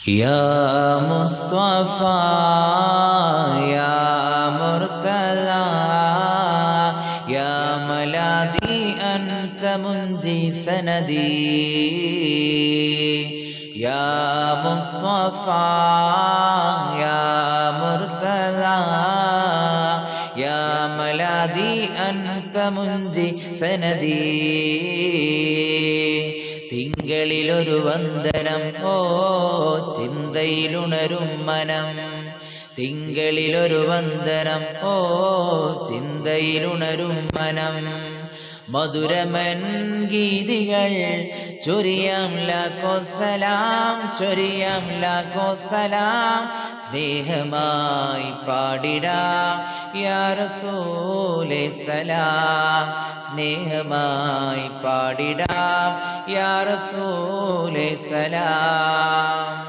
يا مصطفى يا مرتضى يا ملاذي أنت منجي سندي يا مصطفى يا مرتضى يا ملاذي أنت منجي سندي തിങ്കളിലൊരു വന്ദനം ഓ ചിന്തയിലുണരും മനം തിങ്കളിലൊരു വന്ദനം ഓ ചിന്തയിലുണരും മനം മധുരമൻ ഗീതികൾ ചൊരിയാം ലാഖോ സലാം ചൊരിയാം ലാഖോ സലാം സ്നേഹമായി പാടിടാം യാ റസൂലേ സലാം സ്നേഹമായി പാടിടാം യാ റസൂലേ സലാം